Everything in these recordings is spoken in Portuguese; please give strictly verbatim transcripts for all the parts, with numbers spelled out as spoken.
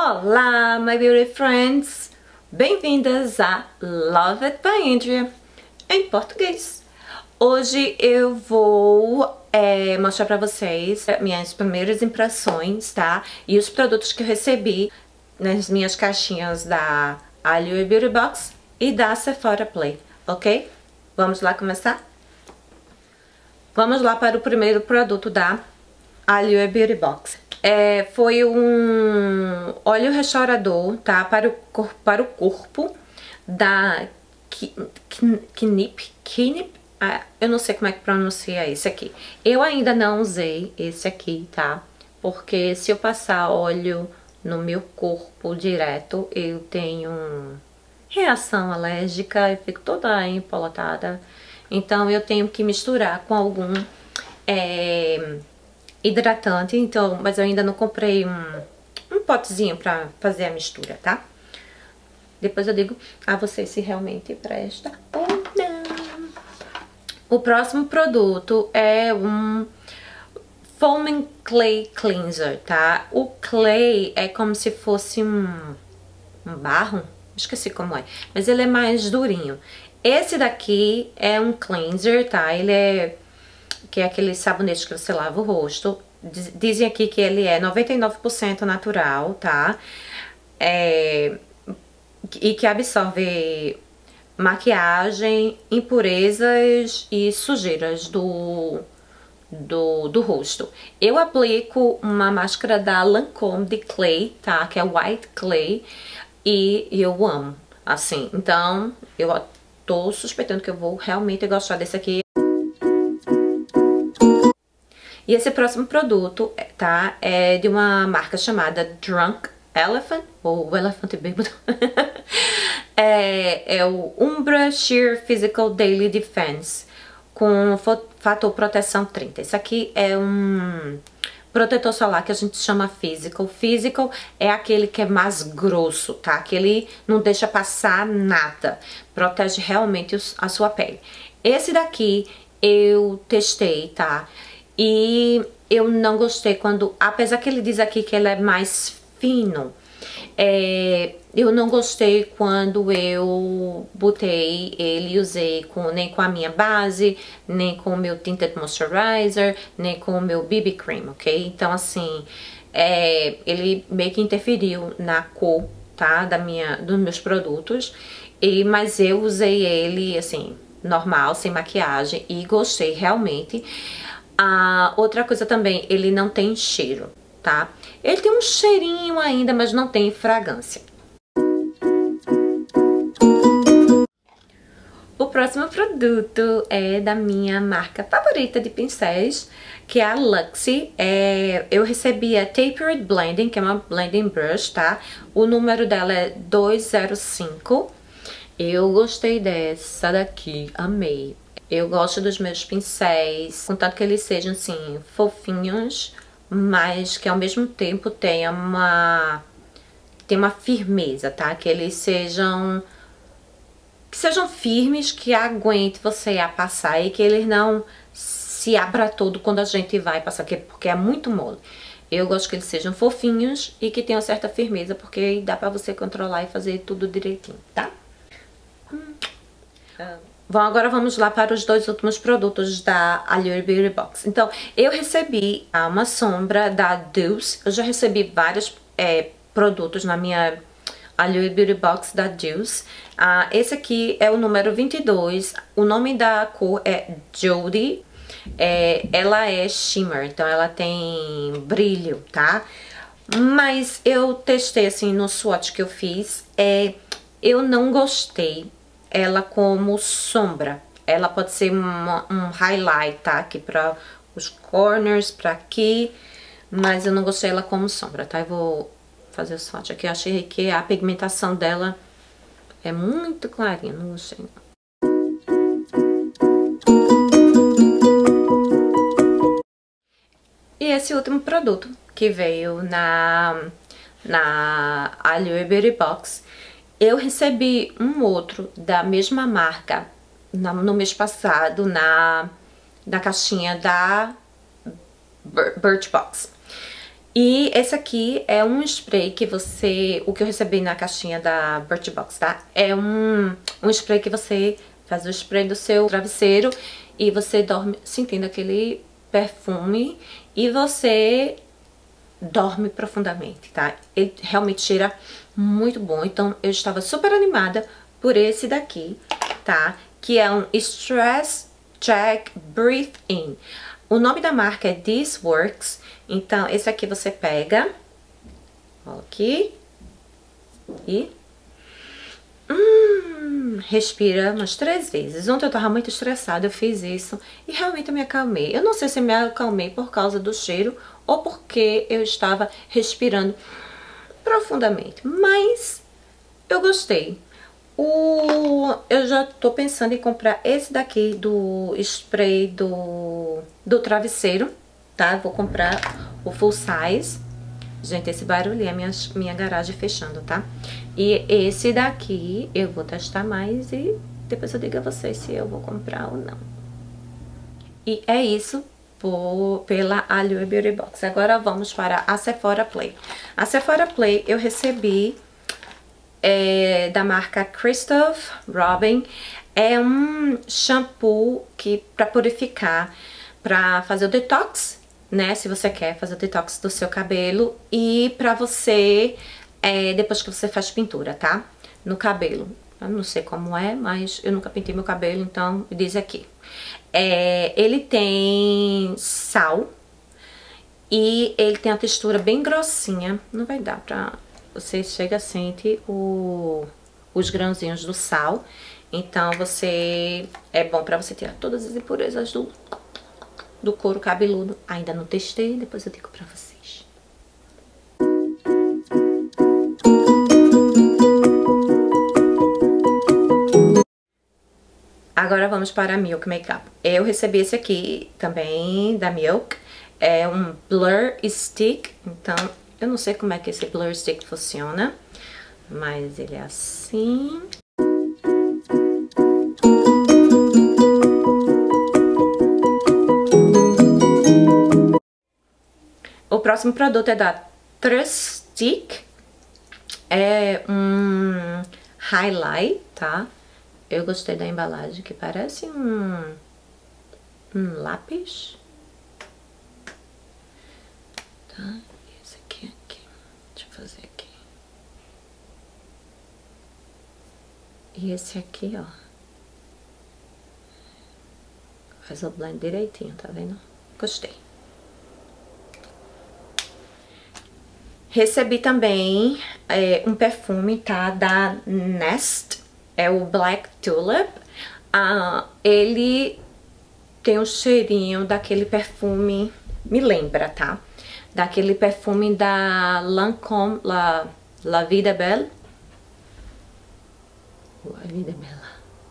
Olá, my beauty friends! Bem-vindas a Love It by Andrea em português. Hoje eu vou é, mostrar pra vocês minhas primeiras impressões, tá? E os produtos que eu recebi nas minhas caixinhas da Allure Beauty Box e da Sephora Play, ok? Vamos lá começar? Vamos lá para o primeiro produto da Allure Beauty Box. É, foi um óleo restaurador, tá? Para o corpo, para o corpo da Knip, Knip, ah, eu não sei como é que pronuncia esse aqui. Eu ainda não usei esse aqui, tá? Porque se eu passar óleo no meu corpo direto, eu tenho reação alérgica, eu fico toda empolatada. Então eu tenho que misturar com algum é, hidratante, então, mas eu ainda não comprei um, um potezinho pra fazer a mistura, tá? Depois eu digo a vocês se realmente presta ou não. O próximo produto é um Foaming Clay Cleanser, tá? O clay é como se fosse um, um barro, esqueci como é, mas ele é mais durinho. Esse daqui é um cleanser, tá? Ele é... que é aquele sabonete que você lava o rosto. Dizem aqui que ele é noventa e nove por cento natural, tá? É, e que absorve maquiagem, impurezas e sujeiras do, do, do rosto. Eu aplico uma máscara da Lancôme de Clay, tá? Que é White Clay. E eu amo, assim. Então, eu tô suspeitando que eu vou realmente gostar desse aqui. E esse próximo produto, tá, é de uma marca chamada Drunk Elephant, ou Elefante Bêbado. é, é o Umbra Sheer Physical Daily Defense, com fator proteção trinta. Esse aqui é um protetor solar que a gente chama Physical. Physical é aquele que é mais grosso, tá? Aquele não deixa passar nada, protege realmente a sua pele. Esse daqui eu testei, tá? E eu não gostei quando, apesar que ele diz aqui que ele é mais fino, é, eu não gostei quando eu botei ele e usei com, nem com a minha base, nem com o meu Tinted Moisturizer, nem com o meu B B Cream, ok? Então assim, é, ele meio que interferiu na cor, tá, da minha, dos meus produtos, e, mas eu usei ele assim, normal, sem maquiagem, e gostei realmente. A outra coisa também, ele não tem cheiro, tá? Ele tem um cheirinho ainda, mas não tem fragrância. O próximo produto é da minha marca favorita de pincéis, que é a Luxie. É, eu recebi a Tapered Blending, que é uma blending brush, tá? O número dela é dois zero cinco. Eu gostei dessa daqui, amei. Eu gosto dos meus pincéis, contanto que eles sejam, assim, fofinhos, mas que ao mesmo tempo tenha uma, tenha uma firmeza, tá? Que eles sejam, que sejam firmes, que aguente você a passar e que eles não se abra todo quando a gente vai passar, porque é muito mole. Eu gosto que eles sejam fofinhos e que tenham certa firmeza, porque dá pra você controlar e fazer tudo direitinho, tá? Hum. Bom, agora vamos lá para os dois últimos produtos da Allure Beauty Box. Então, eu recebi uma sombra da Deuce. Eu já recebi vários é, produtos na minha Allure Beauty Box da Deuce. Ah, esse aqui é o número vinte e dois. O nome da cor é Jodie. É, ela é shimmer, então ela tem brilho, tá? Mas eu testei assim no swatch que eu fiz. É, eu não gostei ela como sombra. Ela pode ser uma, um highlight, tá? Aqui pra os corners, pra aqui. Mas eu não gostei ela como sombra, tá? Eu vou fazer o swatch aqui. Eu achei que a pigmentação dela é muito clarinha. Não gostei, não. E esse último produto que veio na, na Allure Beauty Box, eu recebi um outro da mesma marca na, no mês passado na, na caixinha da Birchbox. E esse aqui é um spray que você... O que eu recebi na caixinha da Birchbox, tá? É um, um spray que você faz o spray do seu travesseiro e você dorme sentindo aquele perfume e você dorme profundamente, tá? Ele realmente cheira muito bom. Então, eu estava super animada por esse daqui, tá? Que é um Stress Check Breathe In. O nome da marca é This Works. Então, esse aqui você pega, ó, aqui, e hum, respira umas três vezes. Ontem eu tava muito estressada, eu fiz isso e realmente eu me acalmei. Eu não sei se eu me acalmei por causa do cheiro ou porque eu estava respirando profundamente, mas eu gostei. O, eu já tô pensando em comprar esse daqui do spray do, do travesseiro, tá? Vou comprar o full size. Gente, esse barulho é a minha, minha garagem fechando, tá? E esse daqui eu vou testar mais e depois eu digo a vocês se eu vou comprar ou não. E é isso por, pela Allure Beauty Box. Agora vamos para a Sephora Play. A Sephora Play eu recebi é, da marca Christophe Robin. É um shampoo que para purificar, para fazer o detox, né, se você quer fazer o detox do seu cabelo e pra você, é, depois que você faz pintura, tá? No cabelo. Eu não sei como é, mas eu nunca pintei meu cabelo, então diz aqui. É, ele tem sal e ele tem a textura bem grossinha. Não vai dar pra... Você chega a sentir o, os grãozinhos do sal. Então você... É bom pra você tirar todas as impurezas do... do couro cabeludo. Ainda não testei, depois eu digo pra vocês. Agora vamos para a Milk Makeup. Eu recebi esse aqui também da Milk. É um Blur Stick. Então, eu não sei como é que esse Blur Stick funciona, mas ele é assim. O próximo produto é da Trustic, é um highlight, tá? Eu gostei da embalagem, que parece um, um lápis. Tá? Esse aqui, aqui. Deixa eu fazer aqui. E esse aqui, ó. Faz o blend direitinho, tá vendo? Gostei. Recebi também é, um perfume, tá? Da Nest. É o Black Tulip. Ah, ele tem um cheirinho daquele perfume... Me lembra, tá? Daquele perfume da Lancôme, La, La Vida Belle. La Vida Bella.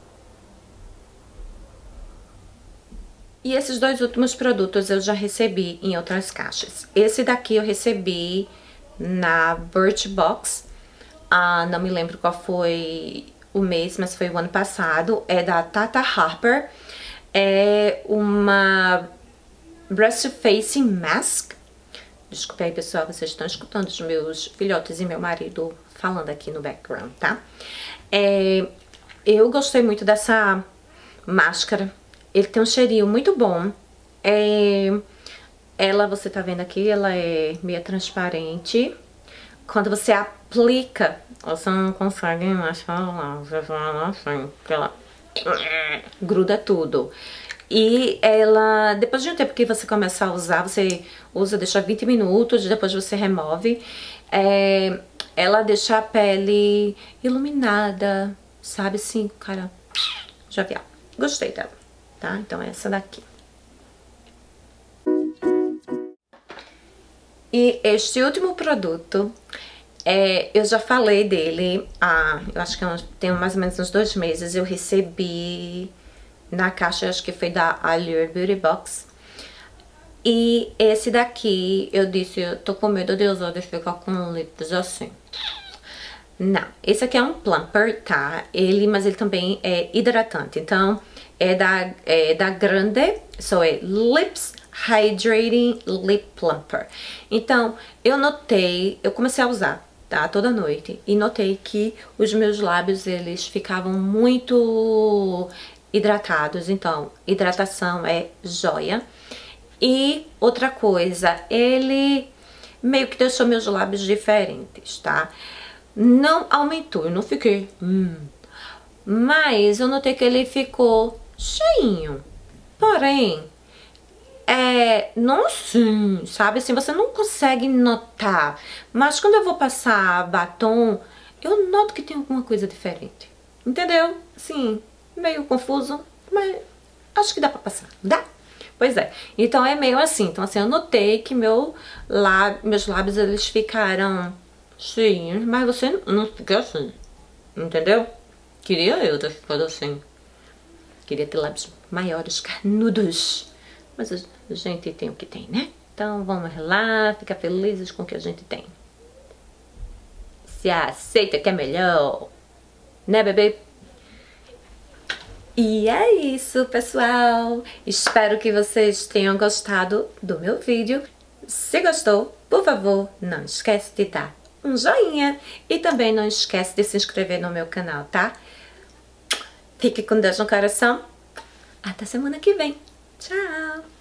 E esses dois últimos produtos eu já recebi em outras caixas. Esse daqui eu recebi na Birchbox. Ah, não me lembro qual foi o mês, mas foi o ano passado. É da Tata Harper. É uma Breast Facing Mask. Desculpe aí, pessoal, vocês estão escutando os meus filhotes e meu marido falando aqui no background, tá? É, eu gostei muito dessa máscara. Ele tem um cheirinho muito bom. É, ela, você tá vendo aqui, ela é meio transparente. Quando você aplica, você não consegue mais falar, você fala assim, porque ela gruda tudo. E ela, depois de um tempo que você começa a usar, você usa, deixa vinte minutos, depois você remove. É, ela deixa a pele iluminada, sabe assim, cara, jovial. Gostei dela, tá? Então é essa daqui. E este último produto, é, eu já falei dele, ah, eu acho que eu tenho mais ou menos uns dois meses, eu recebi na caixa, acho que foi da Allure Beauty Box. E esse daqui, eu disse, eu tô com medo de usar e ficar com lips assim. Não, esse aqui é um plumper, tá? Ele, mas ele também é hidratante, então é da, é da Grande, so é Lips Hydrating Lip Plumper. Então, eu notei, eu comecei a usar, tá? Toda noite. E notei que os meus lábios, eles ficavam muito hidratados. Então, hidratação é joia. E outra coisa, ele meio que deixou meus lábios diferentes, tá? Não aumentou, eu não fiquei... Hum, mas eu notei que ele ficou cheinho. Porém, é, não assim, sabe? Assim, você não consegue notar. Mas quando eu vou passar batom, eu noto que tem alguma coisa diferente. Entendeu? Assim, meio confuso, mas acho que dá pra passar. Dá? Pois é. Então é meio assim. Então assim, eu notei que meu lábio, meus lábios, eles ficaram cheinhos, mas você não fica assim. Entendeu? Queria eu ter ficado assim. Queria ter lábios maiores, carnudos. Mas a gente tem o que tem, né? Então vamos lá, ficar felizes com o que a gente tem. Se aceita que é melhor. Né, bebê? E é isso, pessoal. Espero que vocês tenham gostado do meu vídeo. Se gostou, por favor, não esquece de dar um joinha. E também não esquece de se inscrever no meu canal, tá? Fique com Deus no coração. Até semana que vem. Tchau!